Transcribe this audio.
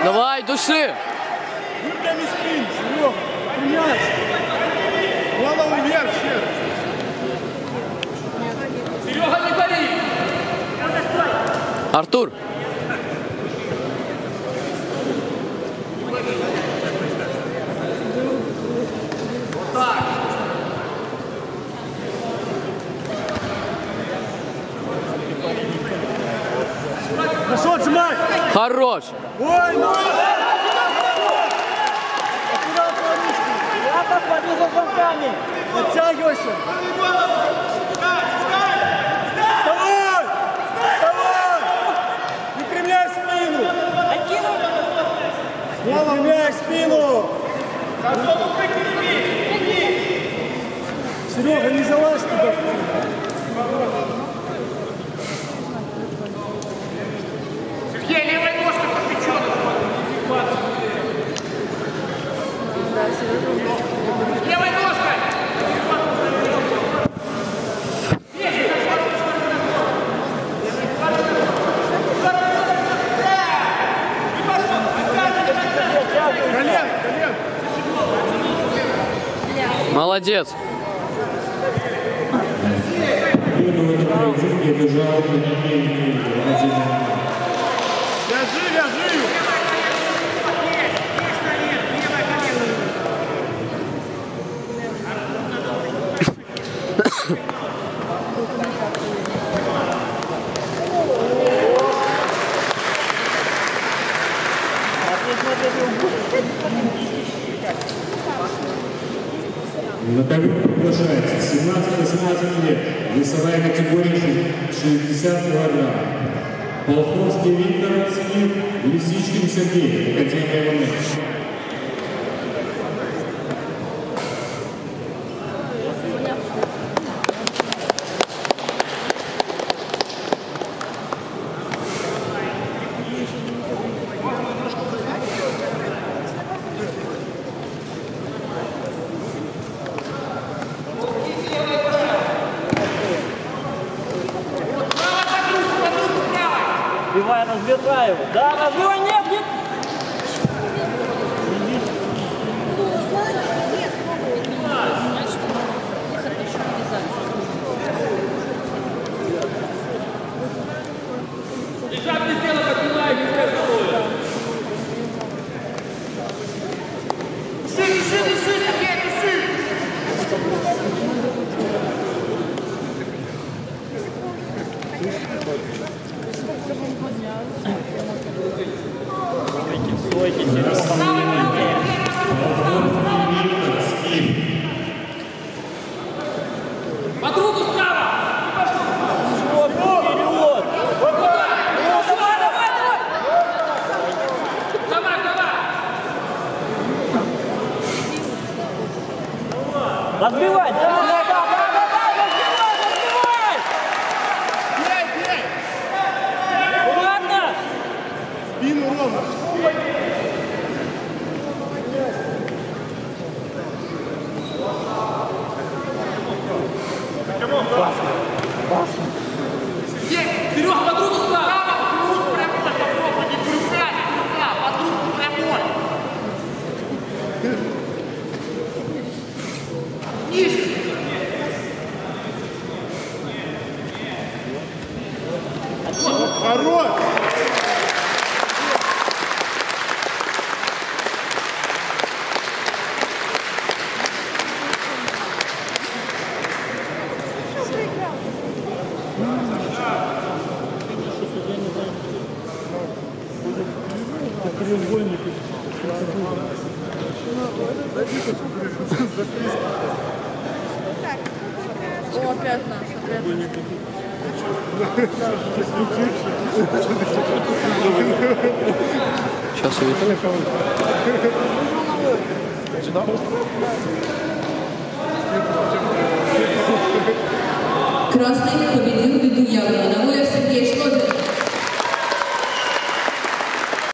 Давай, души! Выпрями спину, Серега, поднимайся. Голову вверх, Серега, не пари! Артур! Вот так! Хорошо, отжимай! Хорош! Ой, ну! Я посмотрю за замками. Подтягивайся! Вставай! Вставай! Выпрямляй спину! Выпрямляй спину! Серега, не залазь туда! Сергей, левой ножкой под плечо! Левой ножкой! Колен, колен! Молодец! Вяжи, вяжи! На ковер приглашается 17-18 лет, весовая категория 60 килограмм. Полковский Виктор Смит, Лисичкин Сергей, Академия ММА. Разбивай, разбивай его. Да, разбивай, нет, нет. Лежат без дела, поднимай, не зря здоровье! Дыши, Сергей, дыши! Стойки, Подругу справа! вперед! Давай, давай! Разбивай! Да, разбивай! Бей, бей! Аккуратно! Спину ровно! Серега, подругу справа! Подругу прямой, попробуй, не брюхай, подругу прямой! Ниже! Хорош! О, опять наш, опять наш. Сейчас увидим. Красный победил Бедуяна. Сергей Шлозер.